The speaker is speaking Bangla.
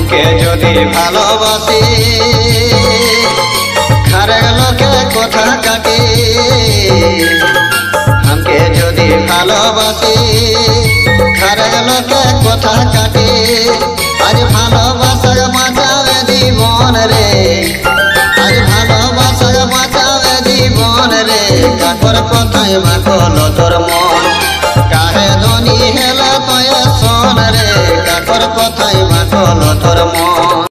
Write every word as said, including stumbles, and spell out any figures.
हमके যদি ভালোবাসি খারেক লোকে কথা কাটি हमके যদি ভালোবাসি খারেক লোকে কথা কাটি আজ ভালোবাসা বাঁচাবে জীবন রে আজ ভালোবাসা বাঁচাবে জীবন রে কাকর কথায় মাখল তোর মন কাহে ধনী হেলা তোয় সোন রে কাকর কথায় মাখল তোর মন।